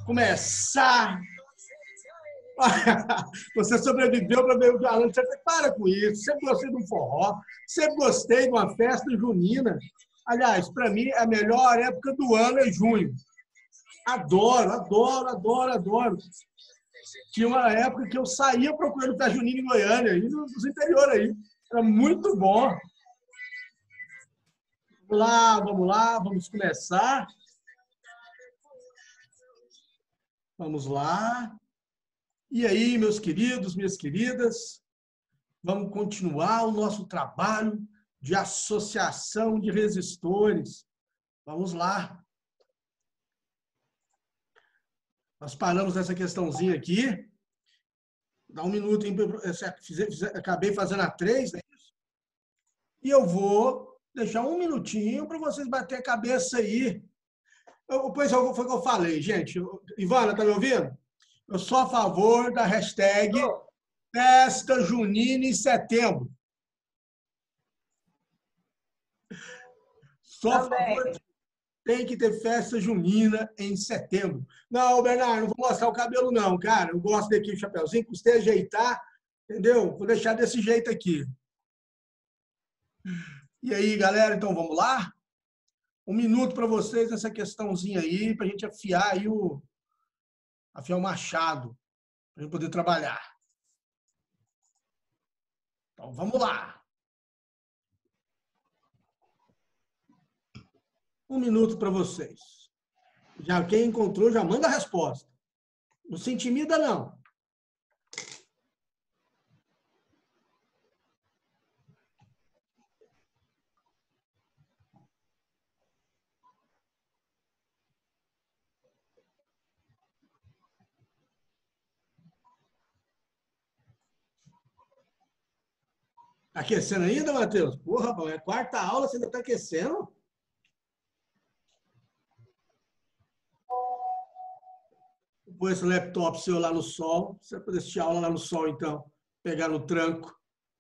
começar. Você sobreviveu para ver o Alan. Você para com isso. Sempre gostei de um forró, sempre gostei de uma festa junina. Aliás, para mim, a melhor época do ano é junho. Adoro, adoro, adoro, adoro. Tinha uma época que eu saía procurando festa junina em Goiânia, aí nos interiores aí. Era muito bom. Vamos lá, vamos começar. Vamos lá. E aí, meus queridos, minhas queridas, vamos continuar o nosso trabalho de associação de resistores. Vamos lá. Nós paramos nessa questãozinha aqui. Dá um minuto, acabei fazendo a 3, né? E eu vou deixar um minutinho para vocês bater a cabeça aí. Pois foi o que eu falei, gente. Ivana, tá me ouvindo? Eu sou a favor da hashtag Festa Junina em Setembro. Sou a favor. Tem que ter festa junina em setembro. Não, Bernardo, não vou mostrar o cabelo, não, cara. Eu gosto daqui o chapéuzinho, custei ajeitar, entendeu? Vou deixar desse jeito aqui. E aí, galera, então vamos lá? Um minuto para vocês nessa questãozinha aí, para a gente afiar aí afiar o machado, para a gente poder trabalhar. Então, vamos lá. Um minuto para vocês. Já quem encontrou, já manda a resposta. Não se intimida, não. Tá aquecendo ainda, Matheus? Porra, é quarta aula, você ainda está aquecendo? Põe esse laptop seu lá no sol. Você vai poder assistir aula lá no sol, então. Pegar no tranco.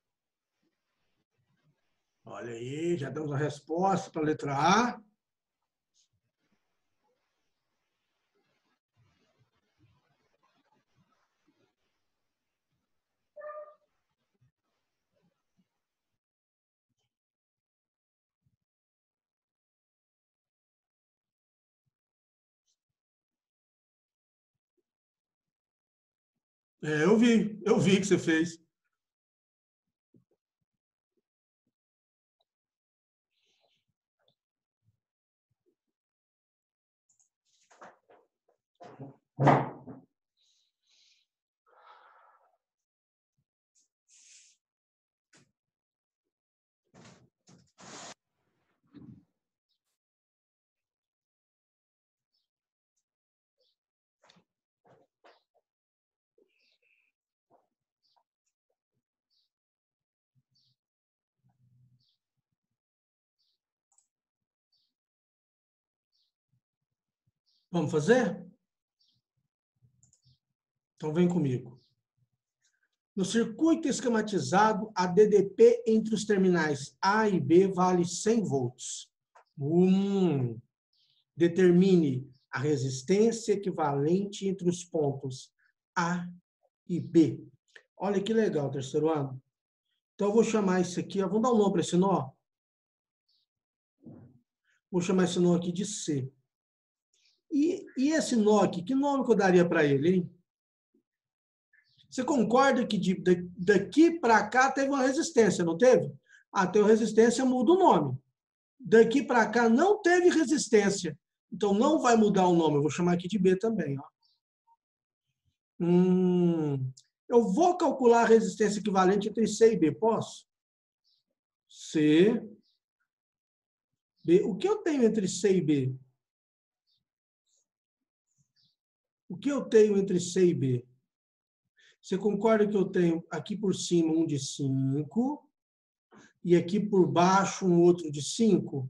Olha aí, já damos a resposta para a letra A. Eu vi que você fez. Vamos fazer? Então vem comigo. No circuito esquematizado, a DDP entre os terminais A e B vale 100 volts. Determine a resistência equivalente entre os pontos A e B. Olha que legal, terceiro ano. Então, eu vou chamar isso aqui, vamos dar um nome para esse nó? Vou chamar esse nó aqui de C. E esse nó aqui, que nome que eu daria para ele, hein? Você concorda que daqui para cá teve uma resistência, não teve? Ter uma resistência, muda o nome. Daqui para cá não teve resistência. Então, não vai mudar o nome. Eu vou chamar aqui de B também. Ó. Eu vou calcular a resistência equivalente entre C e B. Posso? C, B. O que eu tenho entre C e B? O que eu tenho entre C e B? Você concorda que eu tenho aqui por cima um de 5 e aqui por baixo um outro de 5?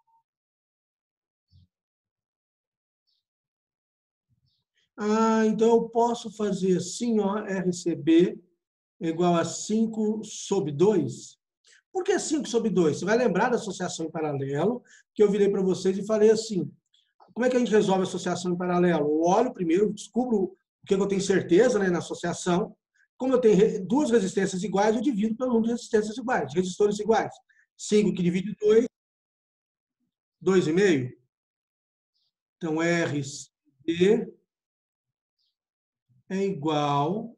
Então eu posso fazer assim, ó, RCB igual a 5/2. Por que 5/2? Você vai lembrar da associação em paralelo, que eu virei para vocês e falei assim, Como é que a gente resolve a associação em paralelo? Eu olho primeiro, descubro o que eu tenho certeza, né, na associação. Como eu tenho duas resistências iguais, eu divido pelo número de resistências iguais, resistores iguais. 5 que divide 2, 2,5. Então, RC é igual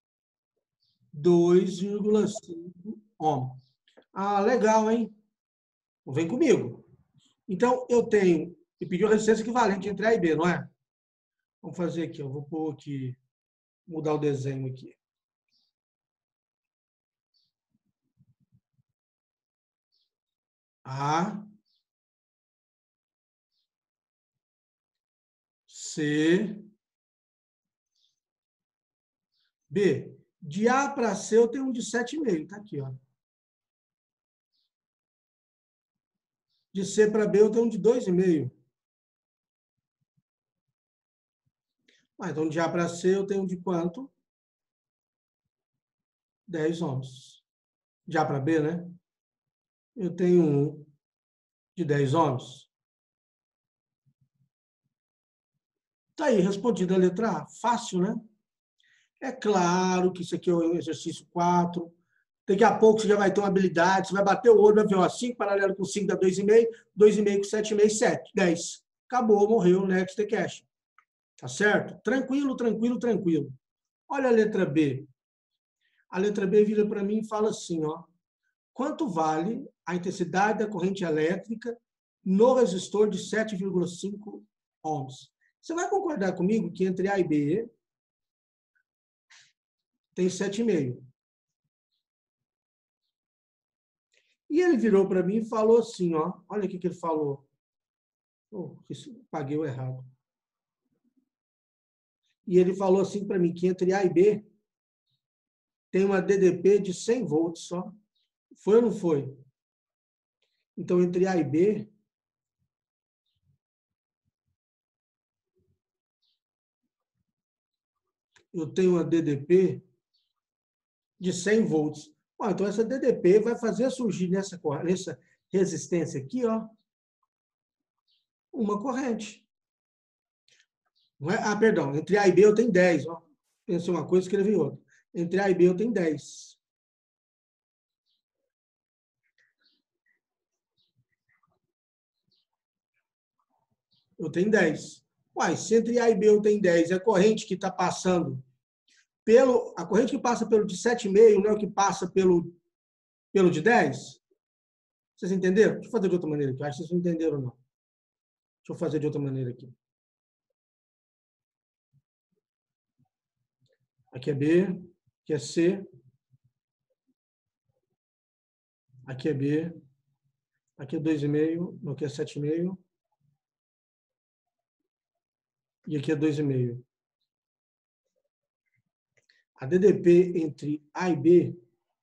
2,5 ohm. Ah, legal, hein? Vem comigo. Então, eu tenho, e pediu a resistência equivalente entre A e B, não é? Vamos fazer aqui, eu vou pôr aqui, mudar o desenho aqui. A, C, B. De A para C eu tenho um de 7,5, tá aqui, ó. De C para B eu tenho um de 2,5. Ah, então, de A para C eu tenho um de quanto? 10 ohms. De A para B, né? Eu tenho um de 10 ohms. Tá aí, respondida a letra A. Fácil, né? É claro que isso aqui é o exercício 4. Daqui a pouco você já vai ter uma habilidade, você vai bater o olho, vai ver, ó, 5 paralelo com 5 dá 2,5, 2,5 com 7,5, 7, 10. Acabou, morreu, next the cash. Tá certo? Tranquilo, tranquilo, tranquilo. Olha a letra B. A letra B vira para mim e fala assim, ó. Quanto vale a intensidade da corrente elétrica no resistor de 7,5 ohms? Você vai concordar comigo que entre A e B tem 7,5. E ele virou para mim e falou assim, ó, olha o que ele falou. Oh, paguei o errado. E ele falou assim para mim que entre A e B tem uma DDP de 100 volts só. Foi ou não foi? Então, entre A e B, eu tenho uma DDP de 100 volts. Bom, então, essa DDP vai fazer surgir nessa resistência aqui, ó, uma corrente. Não é? Ah, perdão, entre A e B eu tenho 10. Ó. Pensei uma coisa, escrevi outra. Entre A e B eu tenho 10. Eu tenho 10. Uai, se entre A e B eu tenho 10, a corrente que está passando a corrente que passa pelo de 7,5 não é o que passa pelo de 10? Vocês entenderam? Deixa eu fazer de outra maneira aqui. Acho que vocês não entenderam, não. Deixa eu fazer de outra maneira aqui. Aqui é B, aqui é C, aqui é B, aqui é 2,5, aqui é 7,5, e aqui é 2,5. A DDP entre A e B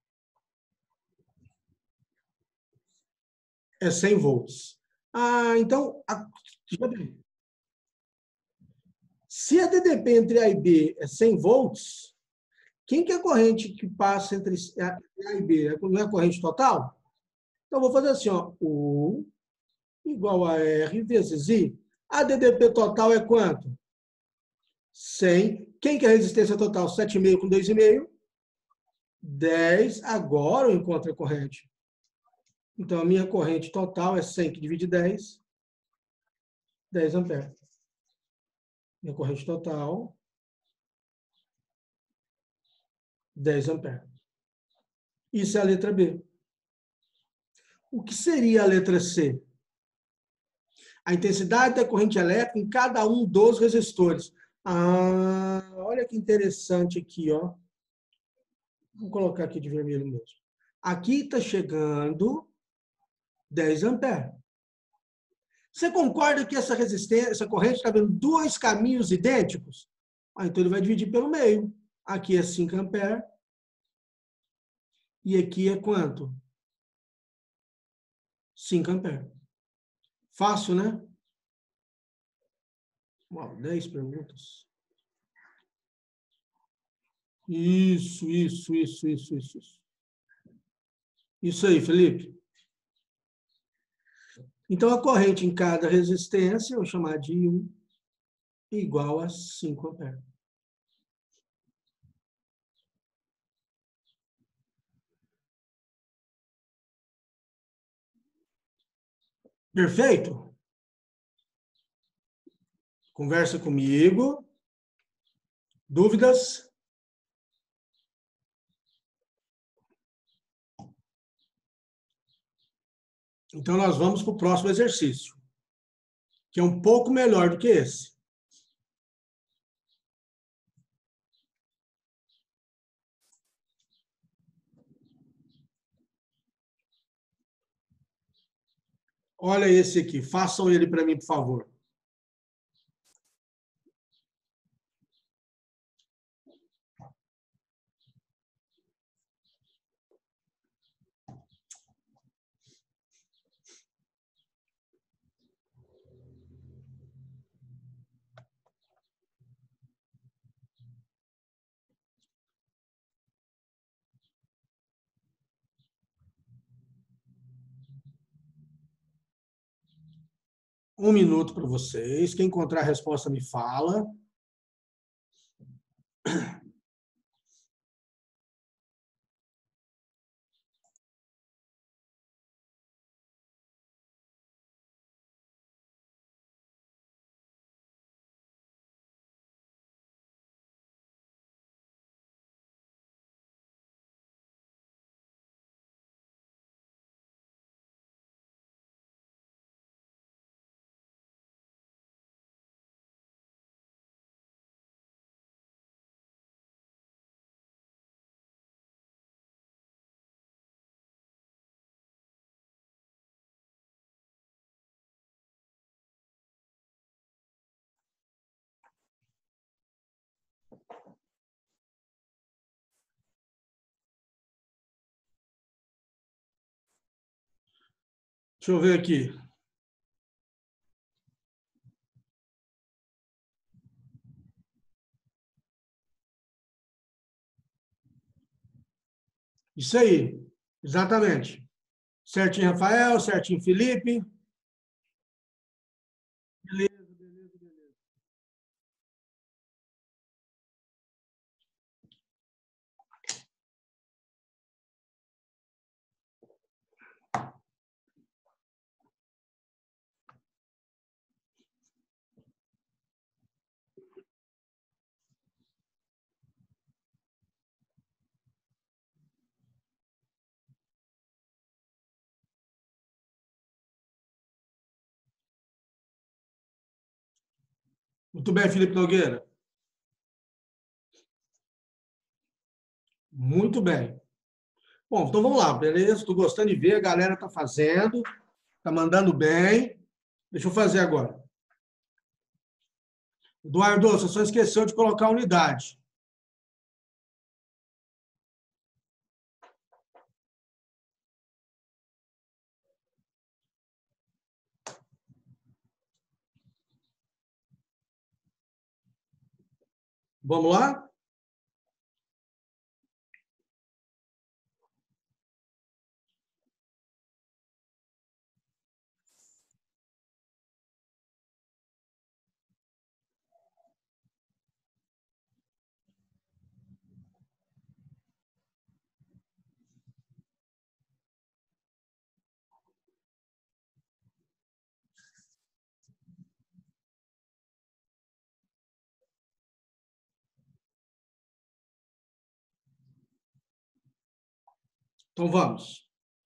é 100 volts. Ah, então, se a DDP entre A e B é 100 volts, quem que é a corrente que passa entre A e B? Não é a corrente total? Então, eu vou fazer assim, ó, U igual a R vezes I. A DDP total é quanto? 100. Quem que é a resistência total? 7,5 com 2,5. 10. Agora eu encontro a corrente. Então, a minha corrente total é 100 que divide 10. 10 amperes. Minha corrente total, 10 amperes. Isso é a letra B. O que seria a letra C? A intensidade da corrente elétrica em cada um dos resistores. Ah, olha que interessante aqui, ó. Vou colocar aqui de vermelho mesmo. Aqui está chegando 10 amperes. Você concorda que essa resistência, essa corrente está vendo dois caminhos idênticos? Ah, então ele vai dividir pelo meio. Aqui é 5 amperes. E aqui é quanto? 5 amperes. Fácil, né? Uau, 10 perguntas. Isso. Isso aí, Felipe. Então, a corrente em cada resistência, eu vou chamar de I1, igual a 5 amperes. Perfeito? Conversa comigo. Dúvidas? Então, nós vamos para o próximo exercício, que é um pouco melhor do que esse. Olha esse aqui. Façam ele para mim, por favor. Um minuto para vocês. Quem encontrar a resposta, me fala. Deixa eu ver aqui. Isso aí. Exatamente. Certinho, Rafael. Certinho, Felipe. Beleza, beleza, beleza. Muito bem, Felipe Nogueira. Muito bem. Bom, então vamos lá, beleza? Estou gostando de ver, a galera está fazendo, está mandando bem. Deixa eu fazer agora. Eduardo, você só esqueceu de colocar a unidade. Vamos lá? Então vamos.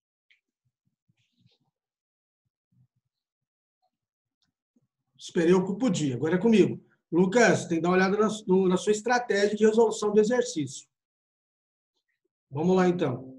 Esperei o que podia, agora é comigo. Lucas, tem que dar uma olhada na sua estratégia de resolução do exercício. Vamos lá, então.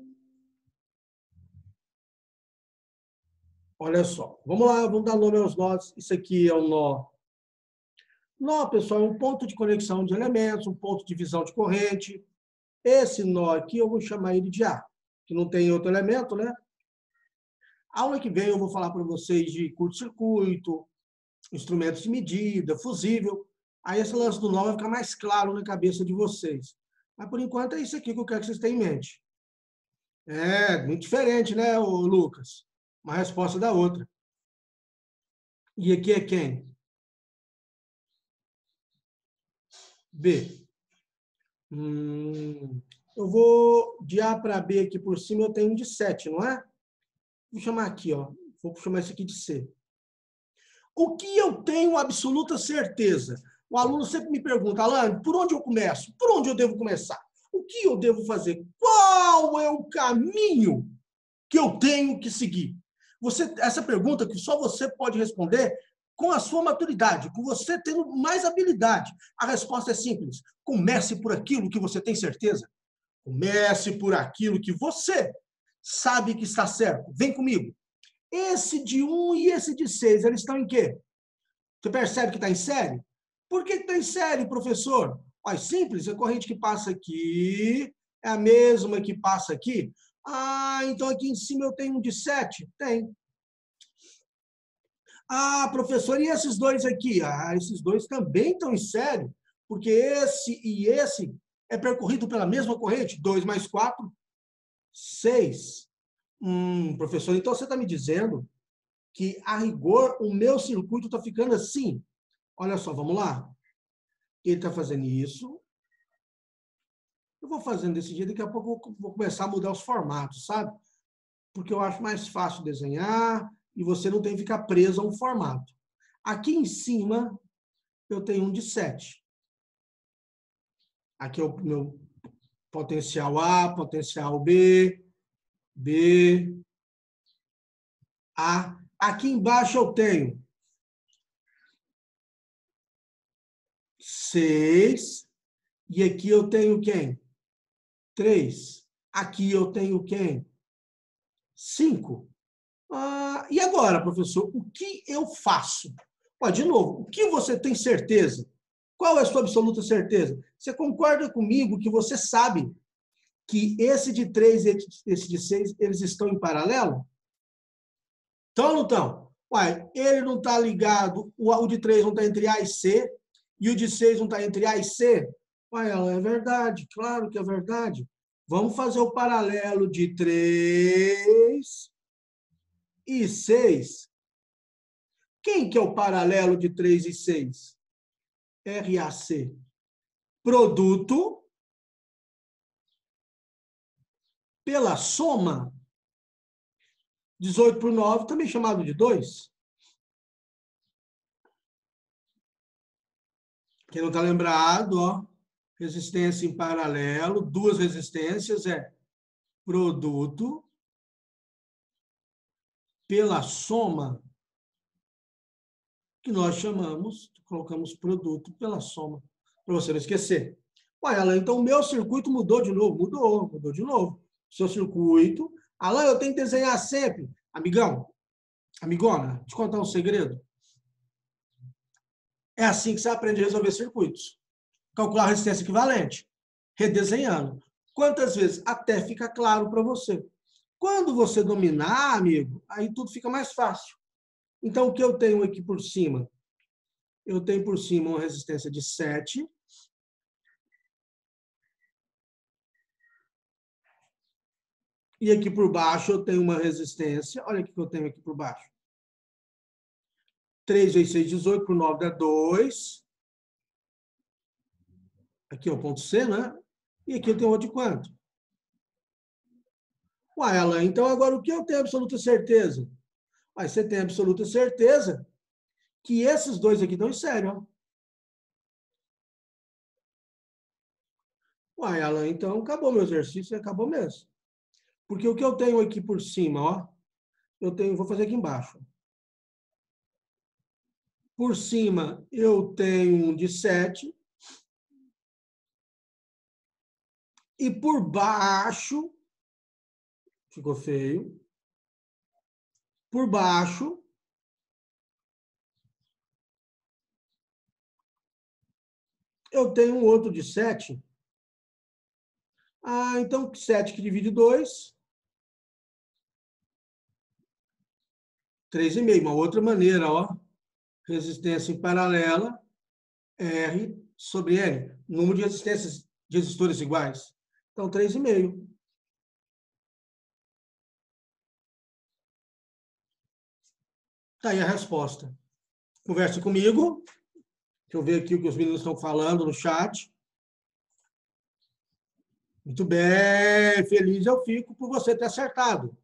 Olha só. Vamos lá, vamos dar nome aos nós. Isso aqui é o nó. Nó, pessoal, é um ponto de conexão de elementos, um ponto de divisão de corrente. Esse nó aqui eu vou chamar ele de A, que não tem outro elemento, né? A aula que vem eu vou falar para vocês de curto-circuito, instrumentos de medida, fusível. Aí esse lance do nó vai ficar mais claro na cabeça de vocês. Mas, por enquanto, é isso aqui que eu quero que vocês tenham em mente. É, muito diferente, né, Lucas? Uma resposta da outra. E aqui é quem? B. Eu vou de A para B aqui por cima, eu tenho um de 7, não é? Vou chamar aqui, ó. Vou chamar isso aqui de C. O que eu tenho absoluta certeza? O aluno sempre me pergunta, Alan, por onde eu começo? Por onde eu devo começar? O que eu devo fazer? Qual é o caminho que eu tenho que seguir? Essa pergunta que só você pode responder com a sua maturidade, com você tendo mais habilidade. A resposta é simples. Comece por aquilo que você tem certeza. Comece por aquilo que você sabe que está certo. Vem comigo. Esse de 1 e esse de 6, eles estão em quê? Você percebe que está em série? Por que está em série, professor? Olha, simples, a corrente que passa aqui é a mesma que passa aqui. Ah, então aqui em cima eu tenho um de 7? Tem. Ah, professor, e esses dois aqui? Ah, esses dois também estão em série, porque esse e esse é percorrido pela mesma corrente. 2 mais 4, 6. Professor, então você está me dizendo que, a rigor, o meu circuito está ficando assim. Olha só, vamos lá. Ele está fazendo isso. Eu vou fazendo desse jeito, daqui a pouco eu vou começar a mudar os formatos, sabe? Porque eu acho mais fácil desenhar e você não tem que ficar preso a um formato. Aqui em cima, eu tenho um de 7. Aqui é o meu potencial A, potencial B, B, A. Aqui embaixo eu tenho 6. E aqui eu tenho quem? 3. Aqui eu tenho quem? 5. E agora, professor, o que eu faço? De novo, o que você tem certeza? Qual é a sua absoluta certeza? Você concorda comigo que você sabe que esse de 3 e esse de 6, eles estão em paralelo? Estão ou não estão? Ele não está ligado, o de 3 não está entre A e C, e o de 6 não está entre A e C? Ela é verdade, claro que é verdade. Vamos fazer o paralelo de 3 e 6. Quem que é o paralelo de 3 e 6? RAC. Produto pela soma. 18 por 9, também chamado de 2. Quem não está lembrado, ó, resistência em paralelo, duas resistências é produto pela soma, que nós chamamos, colocamos produto pela soma, para você não esquecer. Alan, então o meu circuito mudou de novo? Mudou de novo. Seu circuito. Alan, eu tenho que desenhar sempre. Amigão, amigona, te contar um segredo. É assim que você aprende a resolver circuitos. Calcular a resistência equivalente. Redesenhando. Quantas vezes? Até fica claro para você. Quando você dominar, amigo, aí tudo fica mais fácil. Então, o que eu tenho aqui por cima? Eu tenho por cima uma resistência de 7. E aqui por baixo eu tenho uma resistência. Olha o que eu tenho aqui por baixo. 3 vezes 6, 18, por 9 dá 2. Aqui é o ponto C, né? E aqui eu tenho outro de quanto? Alan, então agora o que eu tenho absoluta certeza? Você tem absoluta certeza que esses dois aqui estão em série, ó. Alan, então acabou meu exercício, acabou mesmo. Porque o que eu tenho aqui por cima, ó, vou fazer aqui embaixo. Por cima, eu tenho um de 7. E por baixo, ficou feio, por baixo, eu tenho um outro de 7. Então 7 que divide 2, 3,5. Uma outra maneira, ó. Resistência em paralela, R sobre L. Número de resistências de resistores iguais. Então, 3,5. Está aí a resposta. Converse comigo. Deixa eu ver aqui o que os meninos estão falando no chat. Muito bem, feliz eu fico por você ter acertado.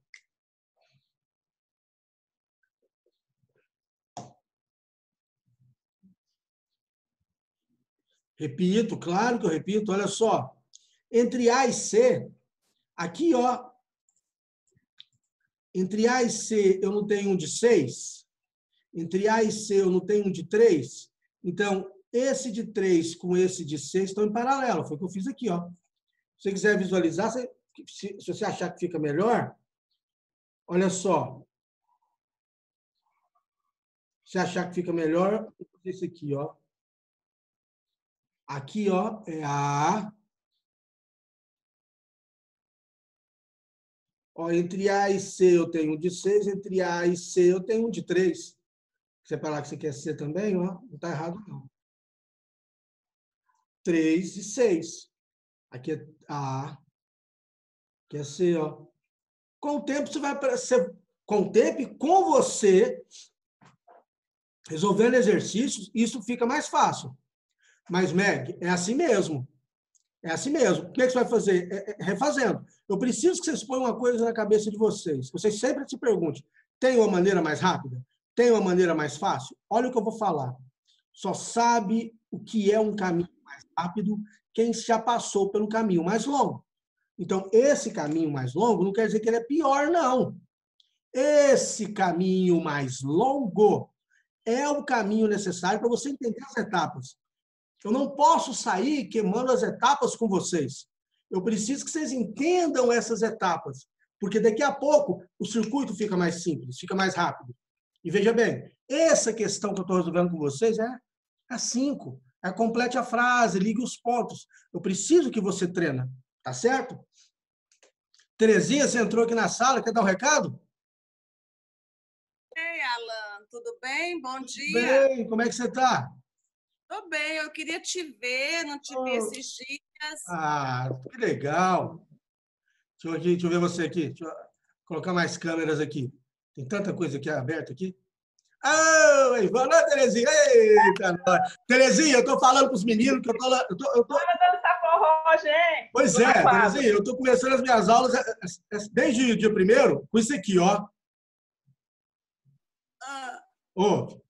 Repito, claro que eu repito, olha só. Entre A e C, aqui, ó, entre A e C eu não tenho um de 6, entre A e C eu não tenho um de 3, então esse de 3 com esse de 6 estão em paralelo, foi o que eu fiz aqui, ó. Se você quiser visualizar, se você achar que fica melhor, olha só. Se achar que fica melhor, vou fazer isso aqui, ó. Aqui, ó, é A. Ó, entre A e C eu tenho um de 6, entre A e C eu tenho um de 3. Você falar que você quer C também, ó, não está errado, não. 3 e 6. Aqui é A, aqui é C, ó. Com o tempo, com o tempo e com você resolvendo exercícios, isso fica mais fácil. Mas, Meg, é assim mesmo. É assim mesmo. O que você vai fazer? Refazendo. Eu preciso que vocês ponham uma coisa na cabeça de vocês. Vocês sempre se perguntem, tem uma maneira mais rápida? Tem uma maneira mais fácil? Olha o que eu vou falar. Só sabe o que é um caminho mais rápido quem já passou pelo caminho mais longo. Então, esse caminho mais longo não quer dizer que ele é pior, não. Esse caminho mais longo é o caminho necessário para você entender as etapas. Eu não posso sair queimando as etapas com vocês. Eu preciso que vocês entendam essas etapas, porque daqui a pouco o circuito fica mais simples, fica mais rápido. E veja bem, essa questão que eu estou resolvendo com vocês é a 5. É complete a frase, ligue os pontos. Eu preciso que você treina, tá certo? Terezinha, você entrou aqui na sala, quer dar um recado? Ei, Alan, tudo bem? Bom dia. Bem, como é que você está? Tô bem, eu queria te ver, não te vi esses dias. Ah, que legal. Deixa eu ver você aqui. Deixa eu colocar mais câmeras aqui. Tem tanta coisa aqui aberta aqui. Ah, Ivana, Terezinha. Eita, nós. Terezinha, eu estou falando para os meninos que eu tô. Bora dançar forró, gente! Pois é, Terezinha, eu estou começando as minhas aulas desde o dia 1º com isso aqui, ó. Ô.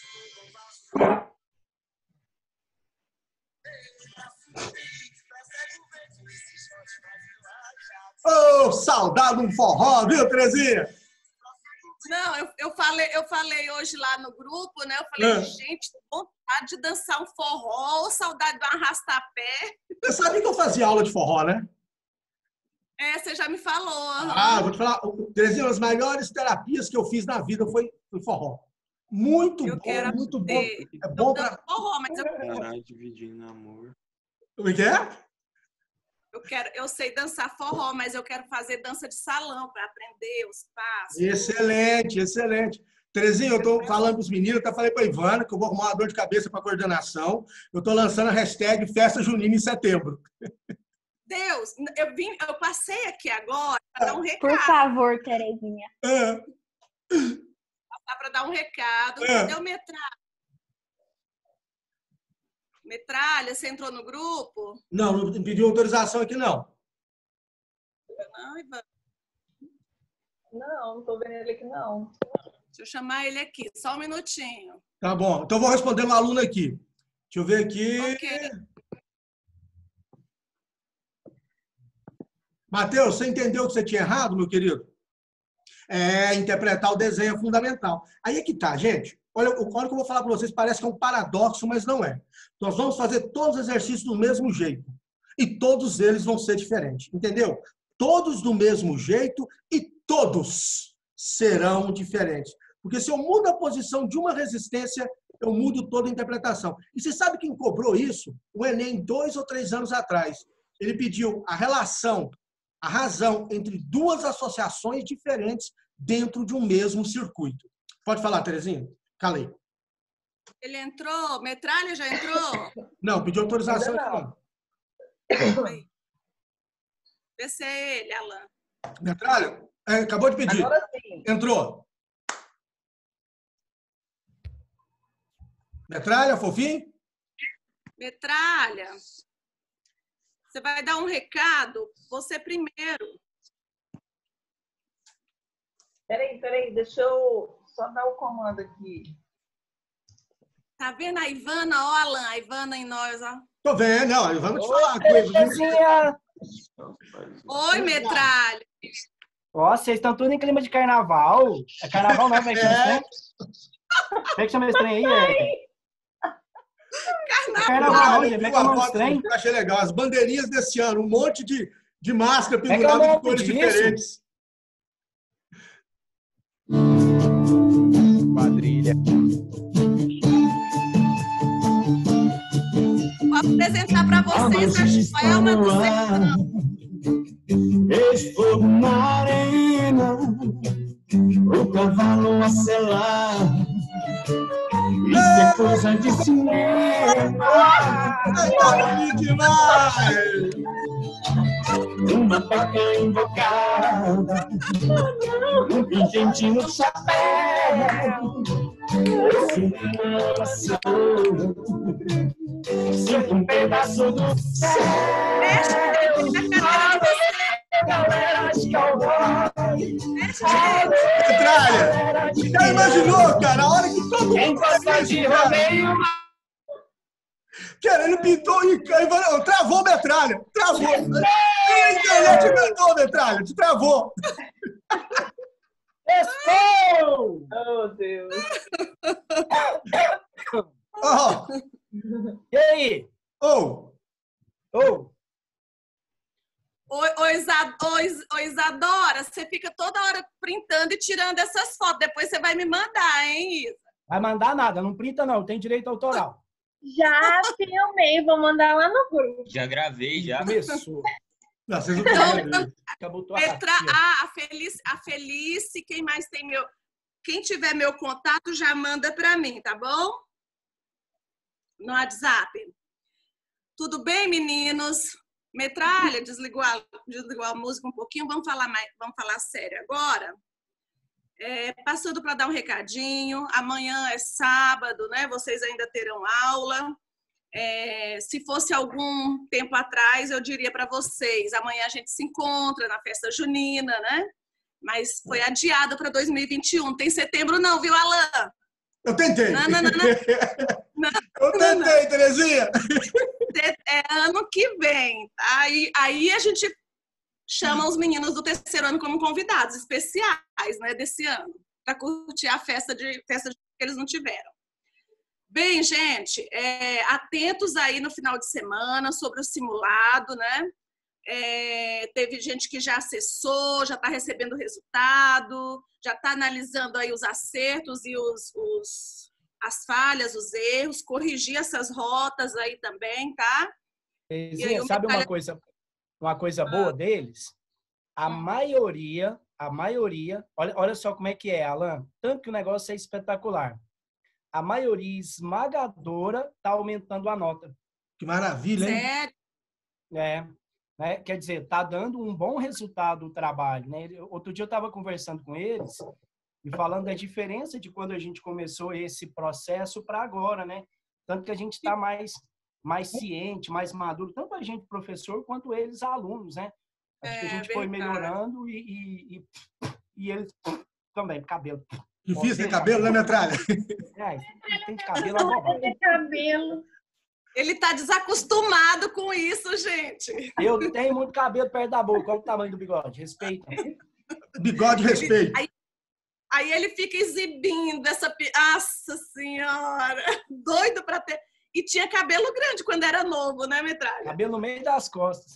Ô, saudade de um forró, viu, Terezinha? Não, eu falei hoje lá no grupo, né? Eu falei, gente, vontade de dançar um forró, ou saudade de um arrastapé. Você sabe que eu fazia aula de forró, né? É, você já me falou. Ah, vou te falar, Terezinha, as melhores terapias que eu fiz na vida foi forró. Muito bom, muito bom. É bom para forró, mas eu Caralho, dividindo amor. Como é que é? Eu sei dançar forró, mas eu quero fazer dança de salão para aprender os passos. Excelente, excelente. Terezinha, eu estou falando para os meninos, eu até falei para a Ivana que eu vou arrumar uma dor de cabeça para coordenação. Eu estou lançando a hashtag Festa Junina em setembro. Deus, eu passei aqui agora para dar um recado. Por favor, Terezinha. Passar para dar um recado. Cadê o Metralha? Metralha, você entrou no grupo? Não, não pediu autorização aqui, não. Não, Ivan. Não estou vendo ele aqui, não. Deixa eu chamar ele aqui, só um minutinho. Tá bom, então eu vou responder um aluno aqui. Deixa eu ver aqui. Okay. Matheus, você entendeu que você tinha errado, meu querido? Interpretar o desenho é fundamental. Aí é que tá, gente. Olha o que eu vou falar para vocês, parece que é um paradoxo, mas não é. Nós vamos fazer todos os exercícios do mesmo jeito. E todos eles vão ser diferentes, entendeu? Todos do mesmo jeito e todos serão diferentes. Porque se eu mudo a posição de uma resistência, eu mudo toda a interpretação. E você sabe quem cobrou isso? O Enem, 2 ou 3 anos atrás. Ele pediu a relação, a razão entre duas associações diferentes dentro de um mesmo circuito. Pode falar, Terezinha? Calei. Ele entrou? Metralha já entrou? Não, pediu autorização aqui, não. Vê se é ele, Alan. Metralha? Acabou de pedir. Agora sim. Entrou. Metralha, fofinho? Metralha, você vai dar um recado, você primeiro. Peraí, deixa eu só dar o comando aqui. Tá vendo a Ivana? Ó, Alan, a Ivana em nós, ó. Tô vendo, não, vamos te falar. Terezinha! Oi, Metralha. Ó, vocês estão tudo em clima de carnaval. É carnaval não, como é que chama esse trem? Como é que chama esse trem aí? Carnaval, gente. Como é que chama esse trem? Eu achei legal. As bandeirinhas desse ano, um monte de máscara que é pendurada o nome de cores disso? diferentes. Quadrilha. Vou apresentar para vocês a Joelma do Sertão. Esse fogo na arena, o cavalo a selar. Isso é coisa de cinema. Tá demais! Uma faca invocada, um pingente no chapéu. Eu sinto uma oração, sinto um pedaço do céu. Galera de cowboy. Metralha! Já imaginou, cara? A hora que todo Quem mundo gosta de rodeio, cara, ele pintou e travou Metralha. Travou. E a internet inventou, Metralha. Te travou. Estou! Oh, Deus. Ó. E aí? Ô. Ô, Ô, Isadora, você fica toda hora printando e tirando essas fotos. Depois você vai me mandar, hein, Isa? vai mandar nada, não printa não, tem direito autoral. Já filmei, vou mandar lá no grupo. Já gravei, já. Começou. Não, vocês não estão Acabou tua A Felice, quem mais tem meu... Quem tiver meu contato, já manda para mim, tá bom? No WhatsApp. Tudo bem, meninos? Metralha, desligou a música um pouquinho, vamos falar sério agora. Passando para dar um recadinho, amanhã é sábado, né? Vocês ainda terão aula. Se fosse algum tempo atrás, eu diria para vocês, amanhã a gente se encontra na festa junina, né? Mas foi adiado para 2021. Tem setembro não, viu, Alan? Eu tentei. Não. Eu tentei, Terezinha. É ano que vem. Aí a gente chama os meninos do terceiro ano como convidados especiais, né, desse ano, para curtir a festa que eles não tiveram. Bem, gente, atentos aí no final de semana sobre o simulado, né? Teve gente que já acessou, já está recebendo o resultado, já está analisando aí os acertos e as falhas, os erros, corrigir essas rotas aí também, tá? Terezinha, sabe uma coisa boa deles? A maioria, olha só como é que é, Alan, tanto que o negócio é espetacular. A maioria esmagadora está aumentando a nota. Que maravilha, hein? Sério? Né? Quer dizer, está dando um bom resultado o trabalho, né? Outro dia eu estava conversando com eles e falando da diferença de quando a gente começou esse processo para agora, né? Tanto que a gente está mais ciente, mais maduro, tanto a gente, professor, quanto eles, alunos, né? Acho que a gente foi melhorando e eles também, cabelo. Difícil ter cabelo, né, Metralha? Tem de cabelo agora. Ele tá desacostumado com isso, gente. Eu tenho muito cabelo perto da boca. Qual o tamanho do bigode? Respeita. Bigode, respeito. Aí ele fica exibindo essa... Nossa Senhora! Doido pra ter... E tinha cabelo grande quando era novo, né, Metralha? Cabelo no meio das costas.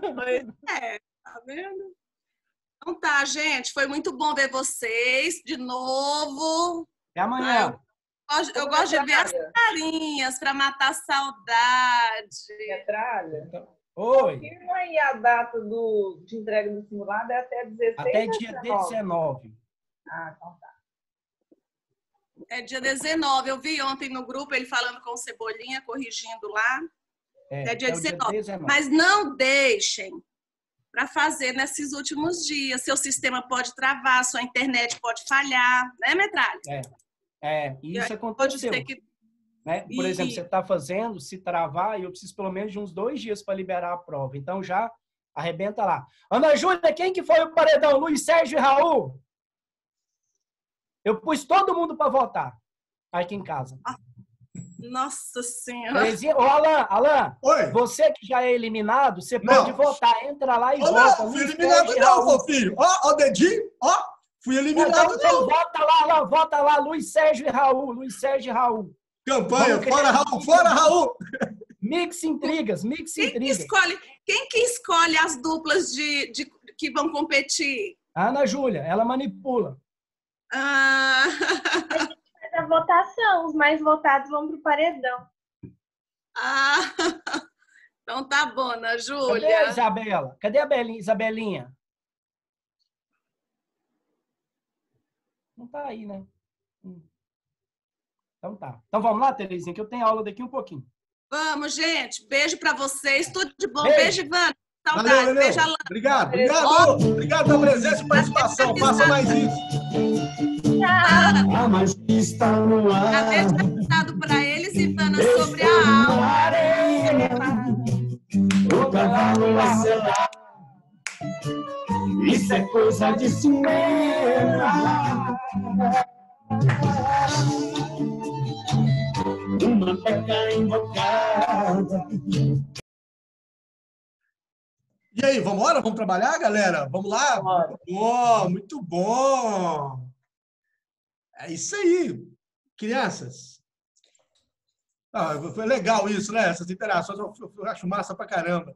Tá vendo? Então tá, gente. Foi muito bom ver vocês de novo. Até amanhã. Eu gosto de ver as carinhas para matar a saudade. Metralha? Oi. Confirma aí a data de entrega do simulado, é até 16 até dia 19. Ah, então tá. É dia 19. Eu vi ontem no grupo ele falando com o Cebolinha, corrigindo lá. É dia 19. Mas não deixem para fazer nesses últimos dias. Seu sistema pode travar, sua internet pode falhar, né, Metralha? Isso aconteceu. né? Por exemplo, você está fazendo, se travar, eu preciso pelo menos de uns 2 dias para liberar a prova. Então, já arrebenta lá. Ana Júlia, quem que foi o paredão? Luiz Sérgio e Raul? Eu pus todo mundo para votar aqui em casa. Nossa Senhora. Terezinha, ô Alan, Oi. você que já é eliminado, você pode votar. Entra lá e vota. Não, fui eliminado não, fofinho. Ó, o dedinho, ó. Fui eliminado então, vota lá, Alan, vota lá. Luiz Sérgio e Raul. Luiz Sérgio e Raul. Campanha, fora Raul, fora Raul. Mix intrigas. Quem que escolhe as duplas que vão competir? A Ana Júlia, ela manipula. Ah. A votação, os mais votados vão pro paredão. Ah, então tá bom, Ana Júlia. Cadê a Isabela? Cadê a Isabelinha? Não tá aí, né? Então tá. Então vamos lá, Terezinha, que eu tenho aula daqui um pouquinho. Vamos, gente. Beijo pra vocês. Tudo de bom. Beijo, Beijo Ivana. Saudade. Valeu. Beijo, Alan. Obrigado. Obrigado pela presença e participação. Faça mais isso. A magia está no Já ar. deixa avisado pra eles, Ivana, sobre a aula. O cavalo vai selar. Isso é coisa de cinema. Uma peca invocada. E aí, vamos embora? Vamos trabalhar, galera? Vamos lá? Bora. Muito bom, muito bom. É isso aí. Crianças. Foi legal isso, né? Essas interações eu acho massa pra caramba.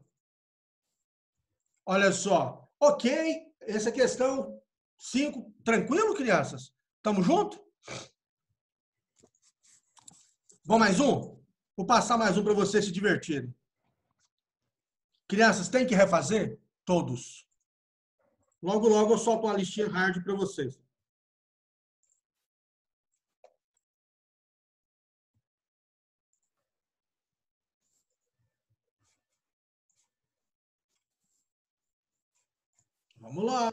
Olha só. Ok, essa questão 5. Tranquilo, crianças? Tamo junto? Vamos mais um? Vou passar mais um para vocês se divertirem. Crianças, tem que refazer? Todos. Logo, logo eu solto uma listinha hard para vocês. Vamos lá.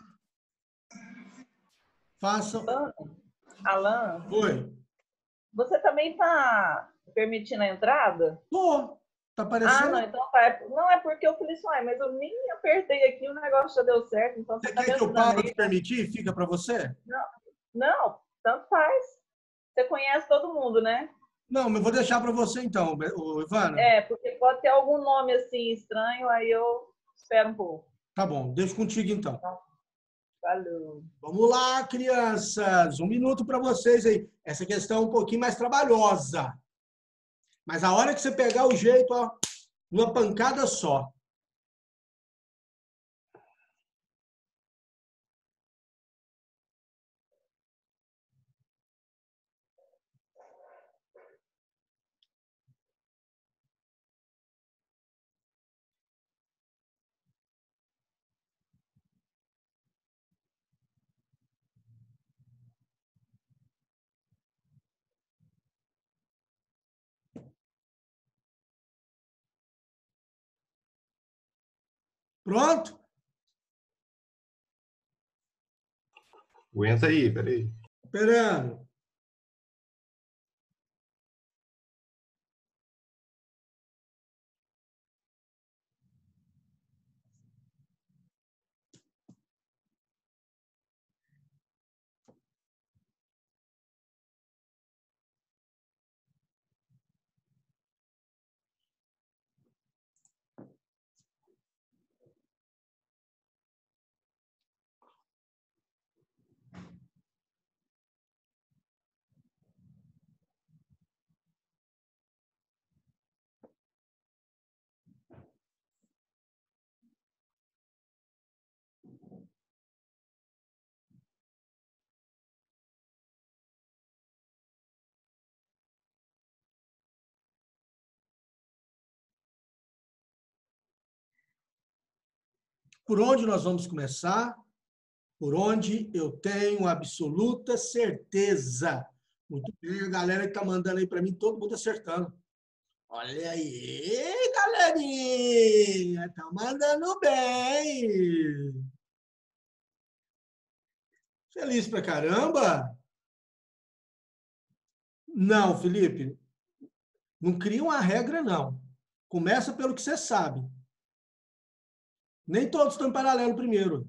Façam. Alan, Oi. você também está permitindo a entrada? Pô, tá Ah, aparecendo? não, então tá. Não é porque eu falei assim, mas eu nem apertei aqui, o negócio já deu certo, então Você você tá quer me que eu ajudando paro aí, de né? permitir e fica para você? Não, tanto faz. Você conhece todo mundo, né? Não, mas eu vou deixar para você então, Ivana. É, porque pode ter algum nome assim estranho, aí eu espero um pouco. Tá bom, deixo contigo então. Valeu. Vamos lá, crianças. 1 minuto para vocês aí. Essa questão é um pouquinho mais trabalhosa. Mas a hora que você pegar o jeito, ó, uma pancada só. Pronto? Aguenta aí, peraí. Esperando. Por onde nós vamos começar? Por onde eu tenho absoluta certeza. Muito bem, a galera que está mandando aí para mim, todo mundo acertando. Olha aí, galerinha, tá mandando bem. Feliz pra caramba. Não, Felipe, Não cria uma regra, não. Começa pelo que você sabe. Nem todos estão em paralelo primeiro.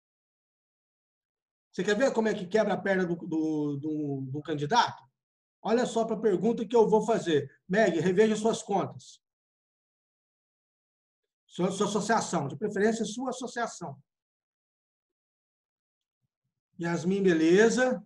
Você quer ver como é que quebra a perna do candidato? Olha só para a pergunta que eu vou fazer. Meg, reveja suas contas. Sua associação, de preferência, sua associação. Yasmin, beleza.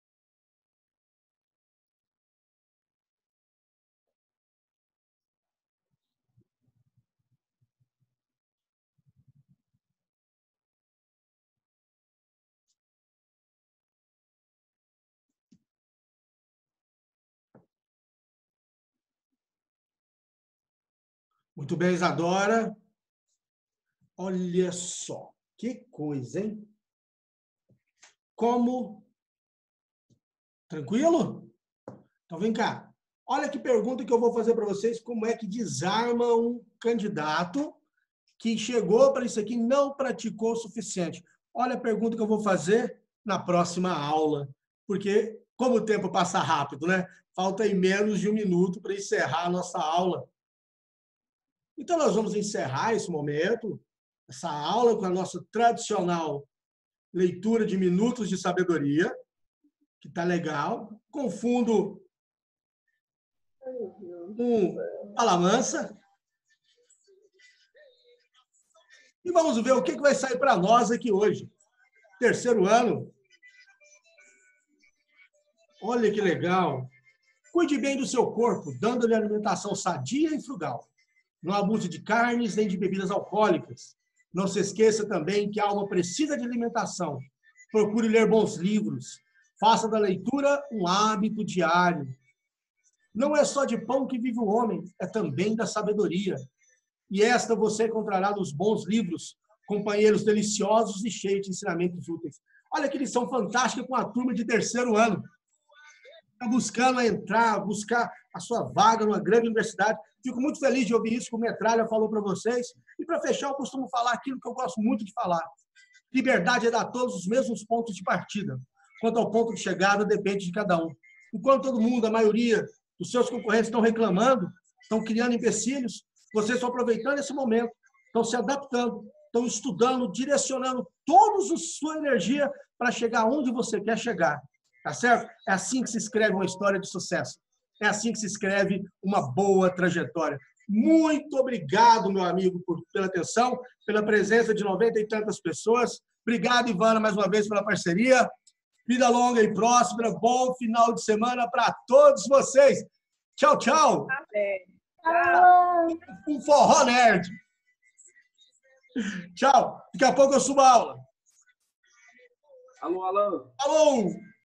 Muito bem, Isadora. Olha só, que coisa, hein? Como... Tranquilo? Então, vem cá. Olha que pergunta que eu vou fazer para vocês, como é que desarma um candidato que chegou para isso aqui e não praticou o suficiente. Olha a pergunta que eu vou fazer na próxima aula, porque como o tempo passa rápido, né? Falta aí menos de 1 minuto para encerrar a nossa aula. Então, nós vamos encerrar esse momento, essa aula com a nossa tradicional leitura de minutos de sabedoria, que está legal, com fundo Fala Mansa. E vamos ver o que vai sair para nós aqui hoje. Terceiro ano. Olha que legal. Cuide bem do seu corpo, dando-lhe alimentação sadia e frugal. Não abuse de carnes nem de bebidas alcoólicas. Não se esqueça também que a alma precisa de alimentação. Procure ler bons livros. Faça da leitura um hábito diário. Não é só de pão que vive o homem, é também da sabedoria. E esta você encontrará nos bons livros, companheiros deliciosos e cheios de ensinamentos úteis. Olha que lição fantástica com a turma de terceiro ano. Está buscando entrar, buscar a sua vaga numa grande universidade. Fico muito feliz de ouvir isso que o Metralha falou para vocês. E, para fechar, eu costumo falar aquilo que eu gosto muito de falar. Liberdade é dar todos os mesmos pontos de partida. Quanto ao ponto de chegada, depende de cada um. Enquanto todo mundo, a maioria dos seus concorrentes estão reclamando, estão criando empecilhos, vocês estão aproveitando esse momento, estão se adaptando, estão estudando, direcionando toda a sua energia para chegar onde você quer chegar. Tá certo? É assim que se escreve uma história de sucesso. É assim que se escreve uma boa trajetória. Muito obrigado, meu amigo, pela atenção, pela presença de 90 e tantas pessoas. Obrigado, Ivana, mais uma vez pela parceria. Vida longa e próspera. Bom final de semana para todos vocês. Tchau, tchau. Tchau. Um forró nerd. Tchau. Daqui a pouco eu subo a aula. Alô, alô. Alô.